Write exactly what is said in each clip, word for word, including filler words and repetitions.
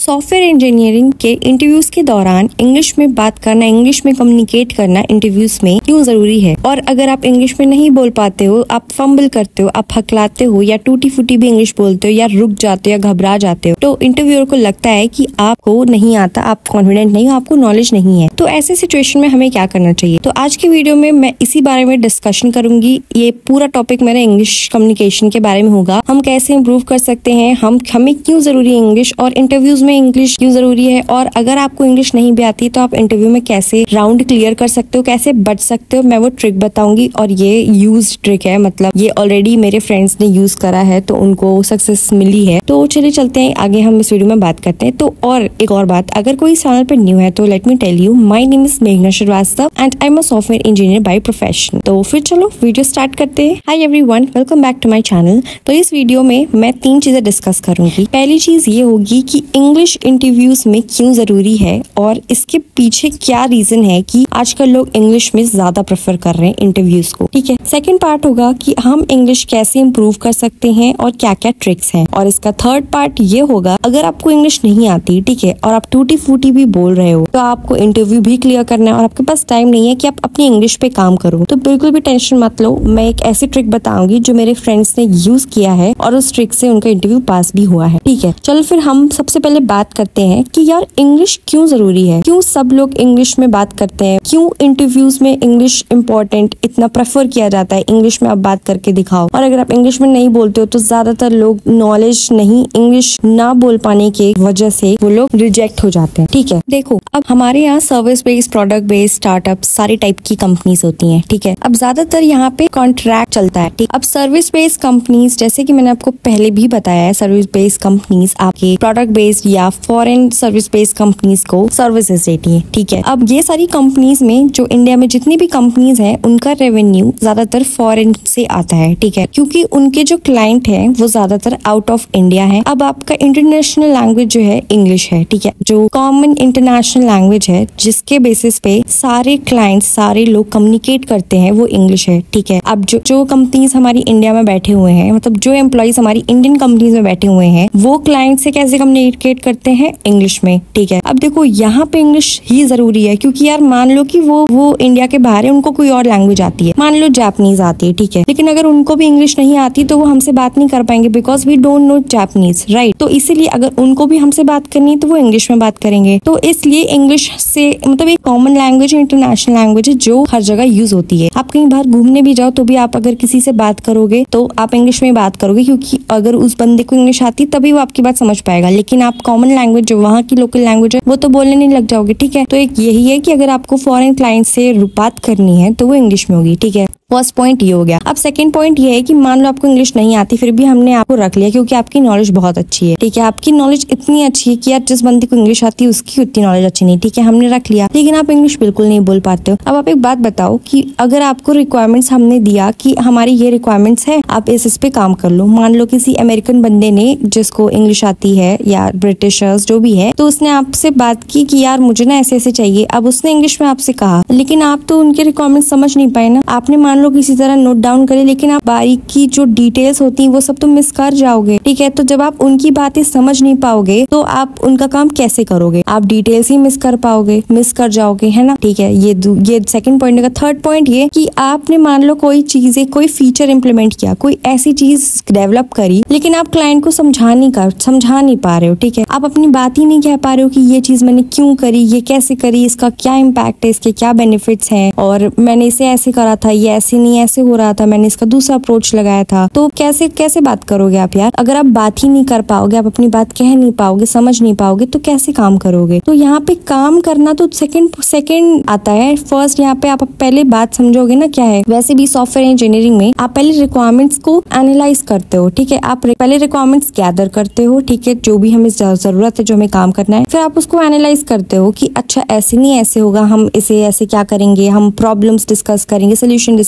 Software engineering के interviews के दौरान इंग्लिश में बात करना, इंग्लिश में कम्युनिकेट करना इंटरव्यूज में क्यों जरूरी है। और अगर आप इंग्लिश में नहीं बोल पाते हो, आप फंबल करते हो, आप हकलाते हो या टूटी फूटी भी इंग्लिश बोलते हो या रुक जाते हो या घबरा जाते हो, तो इंटरव्यूअर को लगता है कि आपको नहीं आता, आप कॉन्फिडेंट नहीं हो, आपको नॉलेज नहीं है। तो ऐसे सिचुएशन में हमें क्या करना चाहिए। तो आज की वीडियो में मैं इसी बारे में डिस्कशन करूंगी। ये पूरा टॉपिक मेरा इंग्लिश कम्युनिकेशन के बारे में होगा। हम कैसे इम्प्रूव कर सकते हैं, हम हमें क्यों जरूरी है इंग्लिश, और इंटरव्यूज में इंग्लिश क्यों जरूरी है, और अगर आपको इंग्लिश नहीं भी आती तो आप इंटरव्यू में कैसे राउंड क्लियर कर सकते हो, कैसे बच सकते हो, मैं वो ट्रिक बताऊंगी। और ये यूज ट्रिक है, मतलब ये ऑलरेडी मेरे फ्रेंड्स ने यूज करा है तो उनको सक्सेस मिली है। तो चलिए चलते हैं आगे, हम इस वीडियो में बात करते हैं। तो और एक और बात, अगर कोई चैनल पे न्यू है तो let me tell you, my name is मेघना Srivastava and I am a software engineer by profession. तो फिर चलो वीडियो स्टार्ट करते हैं। Hi everyone, welcome back to my channel. तो इस वीडियो में मैं तीन चीजें डिस्कस करूंगी। पहली चीज ये होगी कि इंग्लिश इंटरव्यूज में क्यों जरूरी है और इसके पीछे क्या रीजन है कि आजकल लोग इंग्लिश में ज्यादा प्रेफर कर रहे हैं इंटरव्यूज को, ठीक है। सेकंड पार्ट होगा कि हम इंग्लिश कैसे इंप्रूव कर सकते हैं और क्या क्या ट्रिक्स हैं। और इसका थर्ड पार्ट ये होगा, अगर आपको इंग्लिश नहीं आती, ठीक है, और आप टूटी फूटी भी बोल रहे हो, तो आपको इंटरव्यू भी क्लियर करना है और आपके पास टाइम नहीं है कि आप अपनी इंग्लिश पे काम करो, तो बिल्कुल भी टेंशन मत लो। मैं एक ऐसी ट्रिक बताऊंगी जो मेरे फ्रेंड्स ने यूज किया है और उस ट्रिक से उनका इंटरव्यू पास भी हुआ है, ठीक है। चलो फिर हम सबसे पहले बात करते हैं कि यार इंग्लिश क्यों जरूरी है, क्यों सब लोग इंग्लिश में बात करते हैं, क्यों इंटरव्यूज में इंग्लिश इंपॉर्टेंट इतना प्रेफर किया जाता है, इंग्लिश में आप बात करके दिखाओ। और अगर आप इंग्लिश में नहीं बोलते हो तो ज्यादातर लोग नॉलेज नहीं, इंग्लिश ना बोल पाने के वजह से वो लोग रिजेक्ट हो जाते हैं, ठीक है। देखो, अब हमारे यहाँ service based, product based, startup सारी टाइप की कंपनीज होती हैं, ठीक है। अब ज्यादातर यहाँ पे कॉन्ट्रैक्ट चलता है, ठीक। अब सर्विस बेस्ड कंपनीज, जैसे कि मैंने आपको पहले भी बताया है, सर्विस बेस्ड कंपनीज आपके प्रोडक्ट बेस्ड या फॉरेन सर्विस बेस्ड कंपनीज को सर्विसेज देती है, ठीक है। अब ये सारी कंपनीज में, जो इंडिया में जितनी भी कंपनीज हैं, उनका रेवेन्यू ज्यादातर फॉरेन से आता है, ठीक है, क्योंकि उनके जो क्लाइंट हैं वो ज्यादातर आउट ऑफ इंडिया है। अब आपका इंटरनेशनल लैंग्वेज जो है इंग्लिश है, ठीक है, जो कॉमन इंटरनेशनल लैंग्वेज है जिसके बेसिस पे सारे क्लाइंट, सारे लोग कम्युनिकेट करते हैं, वो इंग्लिश है, ठीक है। अब जो जो कंपनीज हमारी इंडिया में बैठे हुए हैं, मतलब जो एम्प्लॉइज हमारी इंडियन कंपनीज में बैठे हुए हैं, वो क्लाइंट से कैसे कम्युनिकेट करते हैं, इंग्लिश में, ठीक है। अब देखो, यहाँ पे इंग्लिश ही जरूरी है, क्योंकि यार मान लो कि वो वो इंडिया के बाहर है, उनको कोई और लैंग्वेज आती है, मान लो जापानीज आती है, ठीक है, लेकिन अगर उनको भी इंग्लिश नहीं आती तो वो हमसे बात नहीं कर पाएंगे, because we don't know Japanese, right. तो इसीलिए अगर उनको भी हमसे बात करनी है तो वो इंग्लिश में बात करेंगे। तो इसलिए इंग्लिश से, मतलब एक कॉमन लैंग्वेज, इंटरनेशनल लैंग्वेज है जो हर जगह यूज होती है। आप कहीं बाहर घूमने भी जाओ तो भी आप अगर किसी से बात करोगे तो आप इंग्लिश में बात करोगे, क्योंकि अगर उस बंदे को इंग्लिश आती तभी वो आपकी बात समझ पाएगा। लेकिन आप कॉमन लैंग्वेज, जो वहाँ की लोकल लैंग्वेज है, वो तो बोलने नहीं लग जाओगे, ठीक है। तो एक यही है कि अगर आपको फॉरेन क्लाइंट से बात करनी है तो वो इंग्लिश में होगी, ठीक है। फर्स्ट पॉइंट ये हो गया। अब सेकंड पॉइंट ये है कि मान लो आपको इंग्लिश नहीं आती, फिर भी हमने आपको रख लिया क्योंकि आपकी नॉलेज बहुत अच्छी है, ठीक है। आपकी नॉलेज इतनी अच्छी है कि यार जिस बंदे को इंग्लिश आती है उसकी उतनी नॉलेज अच्छी नहीं, ठीक है, हमने रख लिया, लेकिन आप इंग्लिश बिल्कुल नहीं बोल पाते हो। अब आप एक बात बताओ कि अगर आपको रिक्वायरमेंट्स हमने दिया कि हमारी ये रिक्वायरमेंट्स है, आप इस इस पे काम कर लो। मान लो किसी अमेरिकन बंदे ने, जिसको इंग्लिश आती है, या ब्रिटिशर्स जो भी है, तो उसने आपसे बात की कि यार मुझे ना ऐसे ऐसे चाहिए। अब उसने इंग्लिश में आपसे कहा, लेकिन आप तो उनके रिक्वायरमेंट्स समझ नहीं पाए ना। आपने मान लो किसी तरह नोट डाउन करे, लेकिन आप बारीकी जो डिटेल्स होती हैं वो सब तो मिस कर जाओगे, ठीक है। तो जब आप उनकी बातें समझ नहीं पाओगे तो आप उनका काम कैसे करोगे, आप डिटेल्स ही मिस कर पाओगे, मिस कर जाओगे, है ना, ठीक है। ये ये सेकंड पॉइंट का। थर्ड पॉइंट ये कि आपने मान लो कोई चीजें, कोई फीचर इंप्लीमेंट किया, कोई ऐसी चीज डेवलप करी, लेकिन आप क्लाइंट को समझा नहीं कर समझा नहीं पा रहे हो, ठीक है। आप अपनी बात ही नहीं कह पा रहे हो कि ये चीज मैंने क्यों करी, ये कैसे करी, इसका क्या इम्पैक्ट है, इसके क्या बेनिफिट्स हैं, और मैंने इसे ऐसे करा था, ये ऐसे नहीं ऐसे हो रहा था, मैंने इसका दूसरा अप्रोच लगाया था। तो कैसे कैसे बात करोगे आप यार। अगर आप बात ही नहीं कर पाओगे, आप अपनी बात कह नहीं पाओगे, समझ नहीं पाओगे, तो कैसे काम करोगे। तो यहाँ पे काम करना तो सेकंड सेकंड आता है। फर्स्ट यहाँ पे आप पहले बात समझोगे ना क्या है। वैसे भी सॉफ्टवेयर इंजीनियरिंग में आप पहले रिक्वायरमेंट्स को एनालाइज करते हो, ठीक है। आप पहले रिक्वायरमेंट्स गैदर करते हो, ठीक है, जो भी हमें जरूरत है, जो हमें काम करना है, फिर आप उसको एनालाइज करते हो कि अच्छा ऐसे नहीं ऐसे होगा, हम इसे ऐसे क्या करेंगे, हम प्रॉब्लम्स डिस्कस करेंगे, सोल्यूशन डिस्कस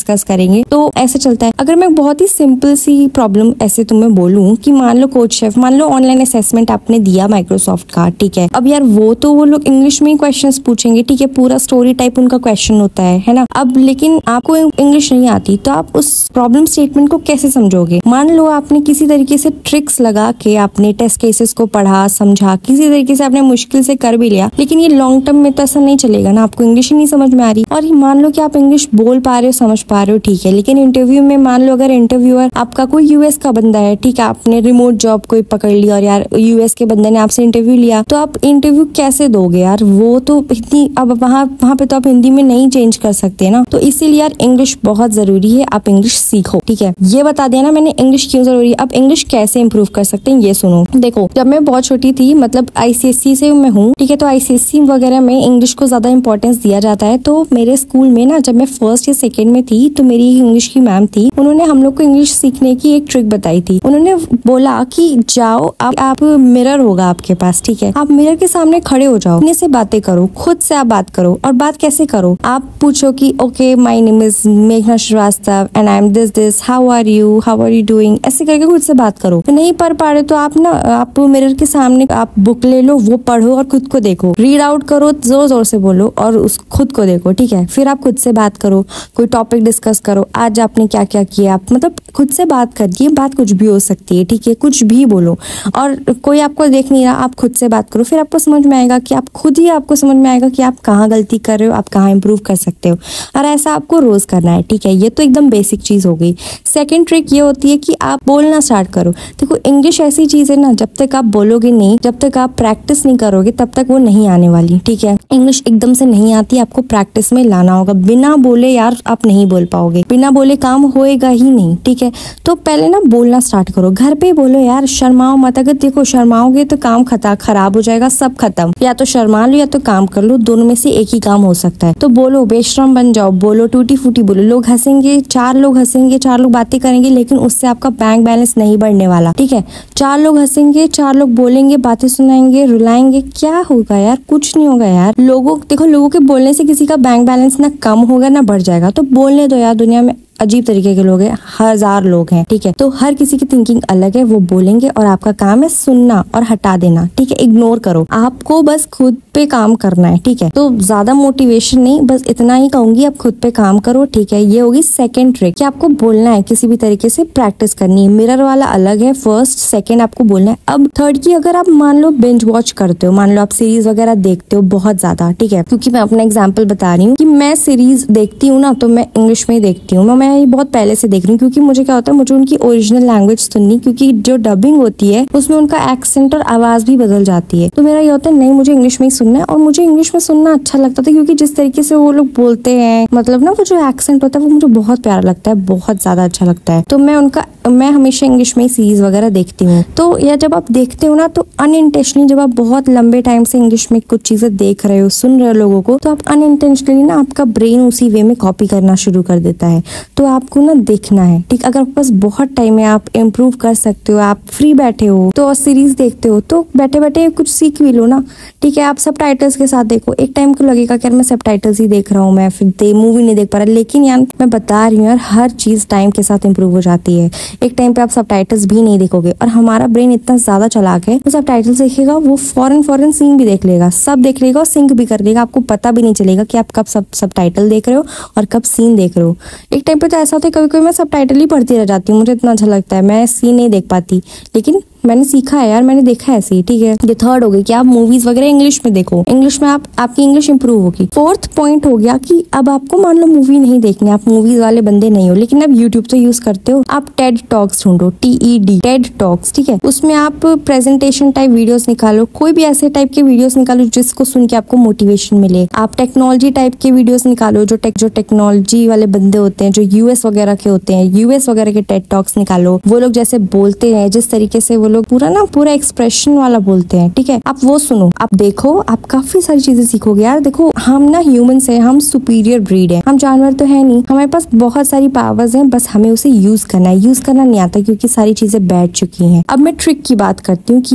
डिस्कस करेंगे। तो ऐसे चलता है। अगर मैं बहुत ही सिंपल सी प्रॉब्लम ऐसे तुम्हें बोलूं कि मान लो कोच शेफ, मान लो ऑनलाइन असेसमेंट आपने दिया माइक्रोसॉफ्ट का, ठीक है। अब यार वो तो वो लोग इंग्लिश में ही क्वेश्चंस पूछेंगे, ठीक है, पूरा स्टोरी टाइप उनका क्वेश्चन होता है है ना। अब लेकिन आपको इंग्लिश नहीं आती तो आप उस प्रॉब्लम स्टेटमेंट को कैसे समझोगे। मान लो आपने किसी तरीके से ट्रिक्स लगा के आपने टेस्ट केसेस को पढ़ा समझा, किसी तरीके से आपने मुश्किल से कर भी लिया, लेकिन ये लॉन्ग टर्म में तो ऐसा नहीं चलेगा ना, आपको इंग्लिश ही नहीं समझ में आ रही। और मान लो कि आप इंग्लिश बोल पा रहे हो, समझ पा रहे हो, ठीक है, लेकिन इंटरव्यू में मान लो अगर इंटरव्यूअर आपका कोई यूएस का बंदा है, ठीक है, आपने रिमोट जॉब कोई पकड़ लिया और यार यूएस के बंदे ने आपसे इंटरव्यू लिया, तो आप इंटरव्यू कैसे दोगे यार। वो तो इतनी, अब वहाँ वहाँ पे तो आप हिंदी में नहीं चेंज कर सकते ना। तो इसीलिए यार इंग्लिश बहुत जरूरी है, आप इंग्लिश सीखो, ठीक है। ये बता दिया ना मैंने इंग्लिश क्यों जरूरी है। अब इंग्लिश कैसे इंप्रूव कर सकते हैं ये सुनो। देखो, जब मैं बहुत छोटी थी, मतलब आईसीएसई से मैं हूँ, ठीक है, तो आईसीएसई वगैरह में इंग्लिश को ज्यादा इंपॉर्टेंस दिया जाता है। तो मेरे स्कूल में ना, जब मैं फर्स्ट या सेकेंड में थी, तो मेरी इंग्लिश की मैम थी, उन्होंने हम लोग को इंग्लिश सीखने की एक ट्रिक बताई थी। उन्होंने बोला कि जाओ आप, आप मिरर होगा आपके पास, ठीक है, आप मिरर के सामने खड़े हो जाओ, अपने से बातें करो, खुद से आप बात करो। और बात कैसे करो, आप पूछो कि ओके माय नेम इज मेघना Srivastava and I am this this, how are you, how are you doing, ऐसे करके खुद से बात करो। तो नहीं पढ़ पा रहे तो आप ना, आप मिरर के सामने आप बुक ले लो, वो पढ़ो और खुद को देखो, रीड आउट करो, जोर जोर से बोलो और उस खुद को देखो, ठीक है। फिर आप खुद से बात करो, कोई टॉपिक डिस्कस करो, आज आपने क्या क्या किया, आप मतलब खुद से बात करिए। बात कुछ भी हो सकती है, ठीक है, कुछ भी बोलो और कोई आपको देख नहीं रहा, आप खुद से बात करो। फिर आपको समझ में आएगा कि आप खुद ही आपको समझ में आएगा कि आप कहाँ गलती कर रहे हो, आप कहाँ इंप्रूव कर सकते हो। और ऐसा आपको रोज करना है, ठीक है। ये तो एकदम बेसिक चीज हो गई। सेकंड ट्रिक ये होती है कि आप बोलना स्टार्ट करो। देखो, इंग्लिश ऐसी चीज है ना, जब तक आप बोलोगे नहीं, जब तक आप प्रैक्टिस नहीं करोगे, तब तक वो नहीं आने वाली, ठीक है। इंग्लिश एकदम से नहीं आती, आपको प्रैक्टिस में लाना होगा। बिना बोले यार आप नहीं बोल पाओगे, बिना बोले काम होएगा ही नहीं, ठीक है। तो पहले ना बोलना स्टार्ट करो, घर पे बोलो यार, शर्माओ मत। अगर देखो शर्माओगे तो काम खता खराब हो जाएगा, सब खत्म। या तो शर्मा लो या तो काम कर लो, दोनों में से एक ही काम हो सकता है। तो बोलो, बेशरम बन जाओ, बोलो, टूटी फूटी बोलो। लोग हंसेंगे, चार लोग हंसेंगे, चार लोग बातें करेंगे, लेकिन उससे आपका बैंक बैलेंस नहीं बढ़ने वाला, ठीक है। चार लोग हंसेंगे, चार लोग बोलेंगे, बातें सुनाएंगे, रुलाएंगे, क्या होगा यार, कुछ नहीं होगा यार। लोगों देखो, लोगों के बोलने से किसी का बैंक बैलेंस ना कम होगा ना बढ़ जाएगा। तो बोलने दो यार, दुनिया में अजीब तरीके के लोग हैं, हजार लोग हैं, ठीक है। तो हर किसी की थिंकिंग अलग है, वो बोलेंगे और आपका काम है सुनना और हटा देना, ठीक है। इग्नोर करो, आपको बस खुद पे काम करना है, ठीक है। तो ज्यादा मोटिवेशन नहीं, बस इतना ही कहूंगी, आप खुद पे काम करो, ठीक है। ये होगी सेकंड ट्रिक कि आपको बोलना है, किसी भी तरीके से प्रैक्टिस करनी है। मिरर वाला अलग है, फर्स्ट सेकंड आपको बोलना है। अब थर्ड की, अगर आप मान लो बिंज वॉच करते हो, मान लो आप सीरीज वगैरह देखते हो बहुत ज्यादा, ठीक है, क्योंकि मैं अपना एग्जाम्पल बता रही हूँ कि मैं सीरीज देखती हूँ ना, तो मैं इंग्लिश में ही देखती हूँ। मैं ये बहुत पहले से देख रही हूँ, क्योंकि मुझे क्या होता है, मुझे उनकी ओरिजिनल लैंग्वेज सुननी, क्योंकि जो डबिंग होती है उसमें उनका एक्सेंट और आवाज भी बदल जाती है। तो मेरा ये होता है नहीं, मुझे इंग्लिश में ही सुनना है। और मुझे इंग्लिश में सुनना अच्छा लगता था, क्योंकि जिस तरीके से वो लोग बोलते हैं, मतलब ना वो जो एक्सेंट होता है वो मुझे बहुत प्यारा लगता है, बहुत ज्यादा अच्छा लगता है। तो मैं उनका मैं हमेशा इंग्लिश में ही सीरीज वगैरह देखती हूँ। तो या जब आप देखते हो ना, तो अनइंटेंशनली जब आप बहुत लंबे टाइम से इंग्लिश में कुछ चीजें देख रहे हो, सुन रहे हो लोगों को, तो आप अनइंटेंशनली ना आपका ब्रेन उसी वे में कॉपी करना शुरू कर देता है। तो आपको ना देखना है, ठीक। अगर आपके पास बहुत टाइम है, आप इम्प्रूव कर सकते हो, आप फ्री बैठे हो तो सीरीज देखते हो, तो बैठे बैठे कुछ सीख भी लो ना, ठीक है। आप सब टाइटल्स के साथ देखो, एक टाइम को लगेगा कि यार मैं सब टाइटल्स ही देख रहा हूँ, मैं फिर मूवी नहीं देख पा रहा, लेकिन यार मैं बता रही हूँ यार, हर चीज टाइम के साथ इम्प्रूव हो जाती है। एक टाइम पे आप सब टाइटल्स भी नहीं देखोगे, और हमारा ब्रेन इतना ज्यादा चालाक है, वो सब टाइटल्स देखेगा, वो फॉरन फॉरन सीन भी देख लेगा, सब देख लेगा और सिंक भी कर लेगा। आपको पता भी नहीं चलेगा कि आप कब सब सब टाइटल देख रहे हो और कब सीन देख रहे हो। एक टाइम पे तो ऐसा होता है, कभी कभी मैं सब टाइटल ही पढ़ती रह जाती हूँ, मुझे इतना अच्छा लगता है, मैं सीन नहीं देख पाती, लेकिन मैंने सीखा है यार, मैंने देखा है ऐसे ही, ठीक है। ये थर्ड हो गई कि आप मूवीज वगैरह इंग्लिश में देखो, इंग्लिश में आप आपकी इंग्लिश इंप्रूव होगी। फोर्थ पॉइंट हो गया कि अब आपको मान लो मूवी नहीं देखनी, आप मूवीज वाले बंदे नहीं हो, लेकिन आप यूट्यूब तो यूज करते हो, आप टेड टॉक्स ढूंढो, T E D TED talks, ठीक है। उसमें आप प्रेजेंटेशन टाइप वीडियोस निकालो, कोई भी ऐसे टाइप के वीडियोस निकालो जिसको सुन के आपको मोटिवेशन मिले। आप टेक्नोलॉजी टाइप के वीडियोस निकालो, जो टेक जो टेक्नोलॉजी वाले बंदे होते हैं, जो यूएस वगैरह के होते हैं, यूएस वगैरह के टेड टॉक्स निकालो। वो लोग जैसे बोलते हैं, जिस तरीके से वो लोग पूरा ना पूरा एक्सप्रेशन वाला बोलते हैं, ठीक है, आप वो सुनो, आप देखो, आप काफी सारी चीजें सीखोगे यार। देखो, हम ना ह्यूमंस हैं, हम सुपीरियर ब्रीड है, हम जानवर तो है नहीं, हमारे पास बहुत सारी पावर्स हैं, बस हमें उसे यूज करना है। यूज करना नहीं आता क्योंकि सारी चीजें बैठ चुकी हैं। अब मैं ट्रिक की बात करती हूँ कि आप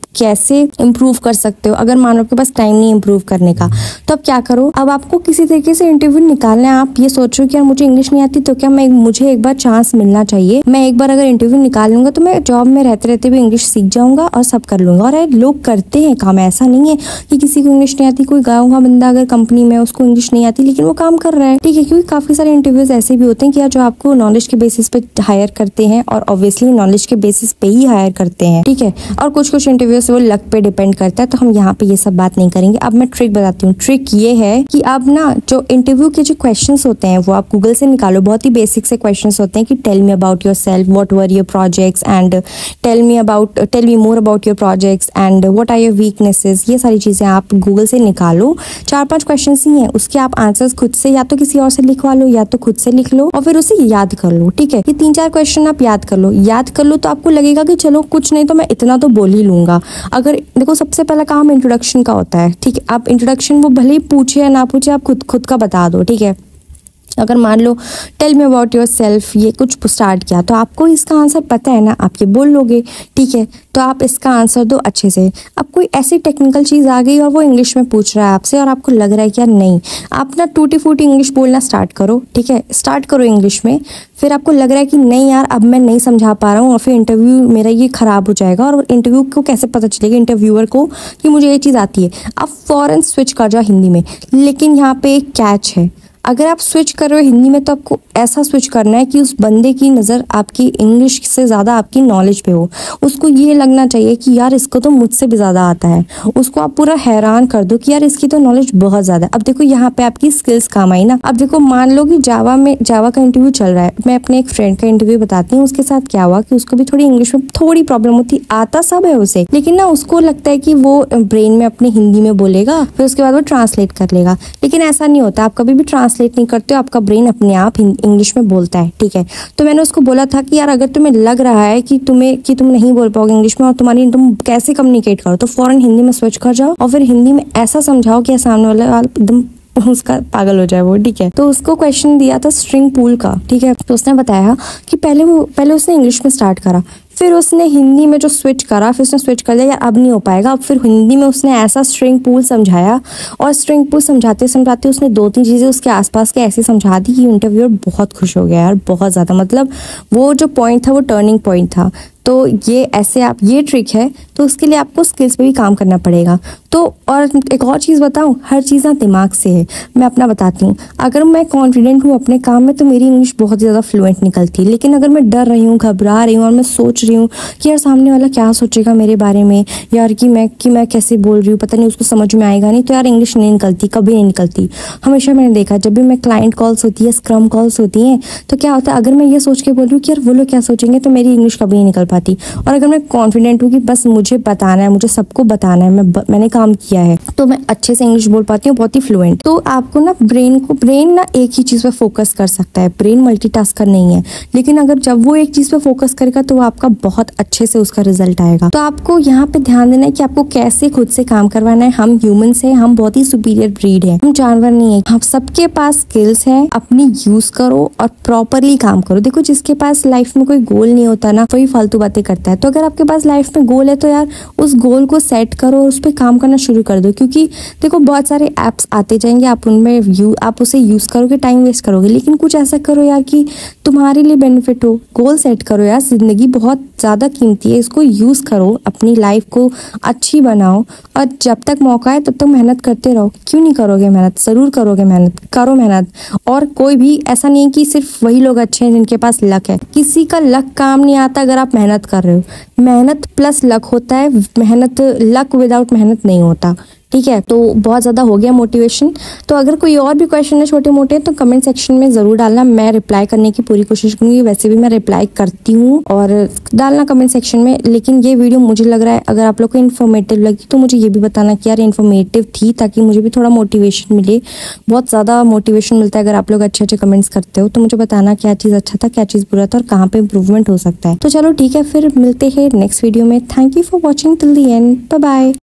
कैसे इम्प्रूव कर सकते हो। अगर मान लो आपके पास टाइम नहीं इम्प्रूव करने का, तो अब क्या करो, अब आपको किसी तरीके से इंटरव्यू निकालना है। आप ये सोचो कि यार मुझे इंग्लिश नहीं आती, तो क्या मैं मुझे एक बार चांस मिलना चाहिए, मैं एक बार अगर इंटरव्यू निकाल लूंगा तो मैं जॉब में रहते रहते भी इंग्लिश सीख जाऊंगा और सब कर लूंगा। और लोग करते हैं काम, ऐसा नहीं है कि किसी को इंग्लिश नहीं आती। कोई गाँव का बंदा अगर कंपनी में उसको इंग्लिश नहीं आती लेकिन वो काम कर रहा है, ठीक है। क्योंकि काफी सारे इंटरव्यूज ऐसे भी होते हैं कि यार जो आपको नॉलेज के बेसिस पे हायर करते हैं, और ऑब्वियसली नॉलेज के बेसिस पे ही हायर करते हैं, ठीक है। और कुछ कुछ इंटरव्यूज वो लक पे डिपेंड करता है, तो हम यहाँ पे ये सब बात नहीं करेंगे। अब मैं ट्रिक बताती हूँ। ट्रिक ये है कि आप ना जो इंटरव्यू के जो क्वेश्चंस होते हैं वो आप गूगल से निकालो। बहुत ही बेसिक से क्वेश्चंस होते हैं कि tell me about yourself, what were your projects and tell me about tell me more about your projects and what are your weaknesses. ये सारी चीजें आप गूगल से निकालो। चार पांच क्वेश्चन ही हैं, उसके आप आंसर्स खुद से या तो किसी और से लिखवा लो या तो खुद से लिख लो और फिर उसे याद कर लो, ठीक है। ये तीन चार क्वेश्चन आप याद कर लो। याद कर लो तो आपको लगेगा कि चलो कुछ नहीं तो मैं इतना तो बोल ही लूंगा। अगर देखो सबसे पहला काम इंट्रोडक्शन का होता है, ठीक है। आप इंट्रोडक्शन वो भले ही पूछे या ना पूछे, आप खुद खुद का बता दो, ठीक है। अगर मान लो tell me about yourself ये कुछ स्टार्ट किया तो आपको इसका आंसर पता है ना, आप ये बोल लोगे, ठीक है। तो आप इसका आंसर दो अच्छे से। अब कोई ऐसी टेक्निकल चीज़ आ गई और वो इंग्लिश में पूछ रहा है आपसे और आपको लग रहा है कि यार नहीं, आप ना टूटी फूटी इंग्लिश बोलना स्टार्ट करो, ठीक है। स्टार्ट करो इंग्लिश में। फिर आपको लग रहा है कि नहीं यार अब मैं नहीं समझा पा रहा हूँ और फिर इंटरव्यू मेरा ये खराब हो जाएगा, और इंटरव्यू को कैसे पता चलेगा इंटरव्यूअर को कि मुझे ये चीज़ आती है। आप फौरन स्विच कर जाओ हिंदी में। लेकिन यहाँ पे एक कैच है, अगर आप स्विच कर रहे हो हिंदी में तो आपको ऐसा स्विच करना है कि उस बंदे की नज़र आपकी इंग्लिश से ज़्यादा आपकी नॉलेज पे हो। उसको ये लगना चाहिए कि यार इसको तो मुझसे भी ज़्यादा आता है। उसको आप पूरा हैरान कर दो कि यार इसकी तो नॉलेज बहुत ज़्यादा है। अब देखो यहाँ पे आपकी स्किल्स काम आई ना। अब देखो मान लो कि जावा में जावा का इंटरव्यू चल रहा है। मैं अपने एक फ्रेंड का इंटरव्यू बताती हूँ। उसके साथ क्या हुआ कि उसको भी थोड़ी इंग्लिश में थोड़ी प्रॉब्लम होती, आता सब है उसे, लेकिन ना उसको लगता है कि वो ब्रेन में अपने हिंदी में बोलेगा, फिर उसके बाद वो ट्रांसलेट कर लेगा। लेकिन ऐसा नहीं होता। आप कभी भी ट्रांसलेट नहीं करते हो, आपका ब्रेन अपने आप इंग्लिश में बोलता है, ठीक है। तो मैंने उसको बोला था कि यार अगर तुम्हें लग रहा है कि तुम्हें कि तुम नहीं बोल पाओगे इंग्लिश में और तुम्हारी तुम कैसे कम्युनिकेट करो, तो फौरन हिंदी में स्विच कर जाओ और फिर हिंदी में ऐसा समझाओ कि सामने वाला एकदम उसका पागल हो जाए वो, ठीक है। तो उसको क्वेश्चन दिया था स्ट्रिंग पूल का, ठीक है। तो उसने बताया कि पहले वो पहले उसने इंग्लिश में स्टार्ट करा, फिर उसने हिंदी में जो स्विच करा, फिर उसने स्विच कर लिया यार अब नहीं हो पाएगा। अब फिर हिंदी में उसने ऐसा स्ट्रिंग पूल समझाया, और स्ट्रिंग पूल समझाते समझाते उसने दो तीन चीज़ें उसके आसपास के ऐसी समझा दी कि इंटरव्यूअर बहुत खुश हो गया यार, बहुत ज़्यादा। मतलब वो जो पॉइंट था वो टर्निंग पॉइंट था। तो ये ऐसे आप ये ट्रिक है, तो उसके लिए आपको स्किल्स पे भी काम करना पड़ेगा। तो और एक और चीज़ बताऊं, हर चीज़ ना दिमाग से है। मैं अपना बताती हूँ। अगर मैं कॉन्फिडेंट हूँ अपने काम में तो मेरी इंग्लिश बहुत ज़्यादा फ्लुएंट निकलती है। लेकिन अगर मैं डर रही हूँ, घबरा रही हूँ और मैं सोच रही हूँ कि यार सामने वाला क्या सोचेगा मेरे बारे में, यार कि मैं कि मैं कैसे बोल रही हूँ, पता नहीं उसको समझ में आएगा नहीं, तो यार इंग्लिश नहीं निकलती, कभी नहीं निकलती। हमेशा मैंने देखा जब भी मैं क्लाइंट कॉल्स होती है, स्क्रम कॉल्स होती हैं, तो क्या होता है अगर मैं ये सोच के बोल रही हूँ कि यार वो लोग क्या सोचेंगे, तो मेरी इंग्लिश कभी नहीं निकल पाती। और अगर मैं कॉन्फिडेंट हूँ कि बस मुझे बताना है, मुझे सबको बताना है, मैं ब, मैंने काम किया है, तो मैं अच्छे से इंग्लिश बोल पाती हूँ, बहुत ही फ्लुएंट। तो आपको ना ब्रेन को ब्रेन ना एक ही चीज़ पे फोकस कर सकता है, ब्रेन मल्टीटास्कर नहीं है। लेकिन अगर जब वो एक चीज़ पे फोकस करेगा तो वो आपका बहुत अच्छे से उसका रिजल्ट आएगा। तो आपको यहाँ पे ध्यान देना है कि आपको कैसे खुद से काम करवाना है। हम ह्यूमंस हैं, हम बहुत ही सुपीरियर ब्रीड है, हम जानवर नहीं है। हम सबके पास स्किल्स हैं, अपनी यूज करो और प्रॉपरली काम करो। देखो जिसके पास लाइफ में कोई गोल नहीं होता ना, वही फालतू बातें करता है। तो अगर आपके पास लाइफ में गोल है तो यार उस गोल को सेट करो, उस पर काम करना शुरू कर दो। क्योंकि देखो बहुत सारे एप्स आते जाएंगे, आप उनमें यू आप उसे यूज करोगे, टाइम वेस्ट करोगे। लेकिन कुछ ऐसा करो यार कि तुम्हारे लिए बेनिफिट हो। गोल सेट करो यार, जिंदगी बहुत ज्यादा कीमती है, इसको यूज करो, अपनी लाइफ को अच्छी बनाओ और जब तक मौका है तब तक मेहनत करते रहो। क्यों नहीं करोगे मेहनत? जरूर करोगे मेहनत, करो मेहनत। और कोई भी ऐसा नहीं है कि सिर्फ वही लोग अच्छे हैं जिनके पास लक है। किसी का लक काम नहीं आता अगर आप मेहनत कर रहे हो। मेहनत प्लस लक होता है, मेहनत लक विदाउट मेहनत नहीं होता, ठीक है। तो बहुत ज़्यादा हो गया मोटिवेशन। तो अगर कोई और भी क्वेश्चन है छोटे मोटे तो कमेंट सेक्शन में ज़रूर डालना, मैं रिप्लाई करने की पूरी कोशिश करूँगी। वैसे भी मैं रिप्लाई करती हूँ, और डालना कमेंट सेक्शन में। लेकिन ये वीडियो मुझे लग रहा है अगर आप लोग को इन्फॉर्मेटिव लगी तो मुझे ये भी बताना कि यार इन्फॉर्मेटिव थी, ताकि मुझे भी थोड़ा मोटिवेशन मिले। बहुत ज़्यादा मोटिवेशन मिलता है अगर आप लोग अच्छे अच्छे कमेंट्स करते हो। तो मुझे बताना क्या चीज़ अच्छा था, क्या चीज़ बुरा था और कहाँ पर इम्प्रूवमेंट हो सकता है। तो चलो ठीक है, फिर मिलते हैं नेक्स्ट वीडियो में। Thank you for watching till the end. Bye bye.